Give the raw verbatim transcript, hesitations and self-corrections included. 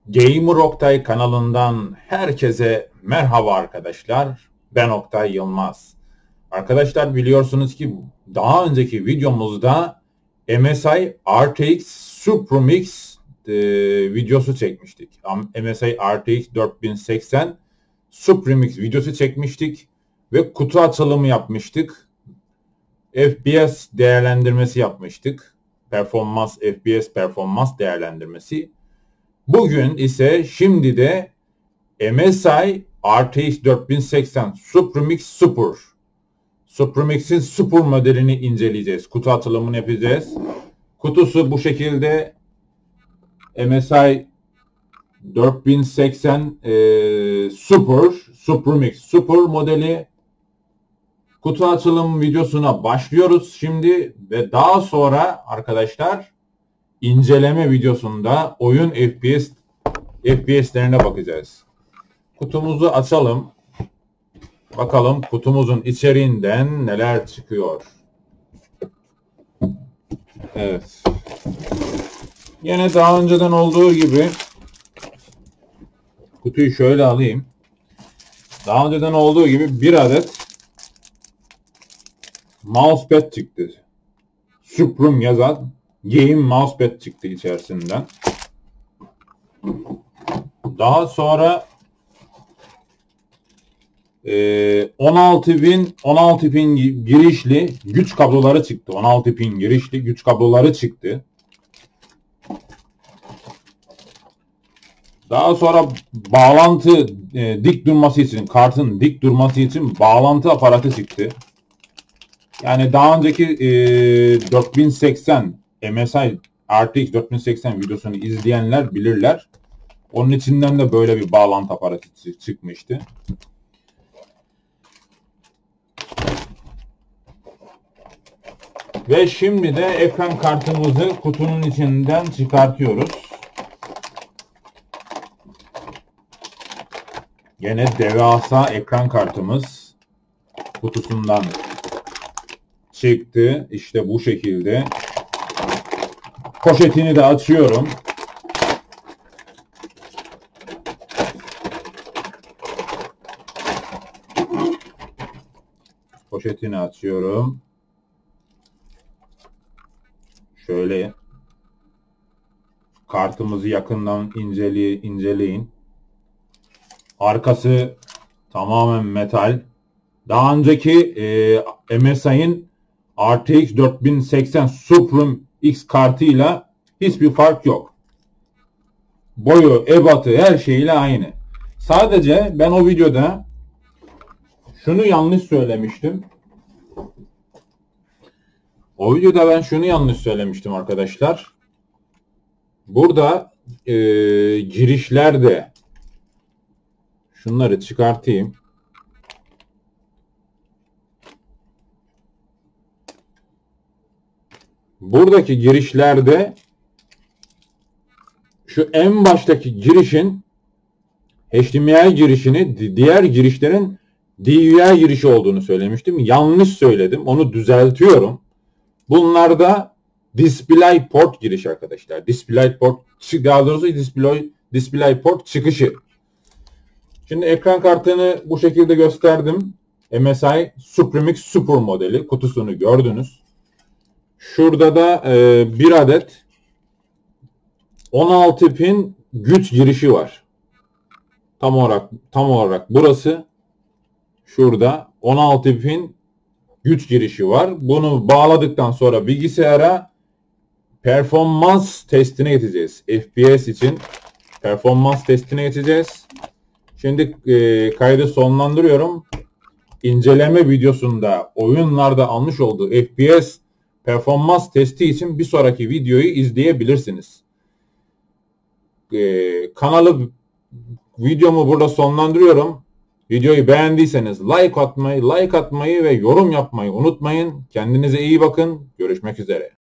Gamer Oktay kanalından herkese merhaba arkadaşlar. Ben Oktay Yılmaz. Arkadaşlar biliyorsunuz ki daha önceki videomuzda M S I R T X SuperMix e, videosu çekmiştik. M S I R T X dört bin seksen SuperMix videosu çekmiştik ve kutu açılımı yapmıştık. F P S değerlendirmesi yapmıştık. Performans, F P S performans değerlendirmesi. Bugün ise şimdi de M S I R T X dört bin seksen SuperMix Super. SuperMix'in Super modelini inceleyeceğiz. Kutu açılımını yapacağız. Kutusu bu şekilde. M S I dört bin seksen e, Super, SuperMix Super modeli. Kutu açılım videosuna başlıyoruz şimdi ve daha sonra arkadaşlar inceleme videosunda oyun F P S F P S'lerine bakacağız. Kutumuzu açalım. Bakalım kutumuzun içeriğinden neler çıkıyor. Evet. Yine daha önceden olduğu gibi kutuyu şöyle alayım. Daha önceden olduğu gibi bir adet mousepad çıktı. Supreme yazan Game mousepad çıktı içerisinden. Daha sonra e, on altı bin on altı pin girişli güç kabloları çıktı. on altı pin girişli güç kabloları çıktı. Daha sonra bağlantı e, dik durması için, kartın dik durması için bağlantı aparatı çıktı. Yani daha önceki e, dört bin seksen M S I R T X dört bin seksen videosunu izleyenler bilirler. Onun içinden de böyle bir bağlantı aparatı çıkmıştı. Ve şimdi de ekran kartımızı kutunun içinden çıkartıyoruz. Yine devasa ekran kartımız kutusundan çıktı. İşte bu şekilde. Poşetini de açıyorum. Poşetini açıyorum. Şöyle kartımızı yakından incele, inceleyin. Arkası tamamen metal. Daha önceki e, M S I'nin R T X dört bin seksen Supreme X kartıyla hiçbir fark yok. Boyu, ebatı, her şeyle aynı. Sadece ben o videoda şunu yanlış söylemiştim. O videoda ben şunu yanlış söylemiştim arkadaşlar. Burada e, girişlerde şunları çıkartayım. Buradaki girişlerde şu en baştaki girişin H D M I girişini diğer girişlerin D V I girişi olduğunu söylemiştim. Yanlış söyledim. Onu düzeltiyorum. Bunlar da DisplayPort giriş arkadaşlar. DisplayPort, daha doğrusu Display, DisplayPort çıkışı. Şimdi ekran kartını bu şekilde gösterdim. M S I SuperMix Super modeli kutusunu gördünüz. Şurada da e, bir adet on altı pin güç girişi var. Tam olarak tam olarak burası. Şurada on altı pin güç girişi var. Bunu bağladıktan sonra bilgisayara performans testine geçeceğiz. F P S için performans testine geçeceğiz. Şimdi e, kaydı sonlandırıyorum. İnceleme videosunda oyunlarda almış olduğu F P S performans testi için bir sonraki videoyu izleyebilirsiniz. Ee, kanalı videomu burada sonlandırıyorum. Videoyu beğendiyseniz like atmayı, like atmayı ve yorum yapmayı unutmayın. Kendinize iyi bakın. Görüşmek üzere.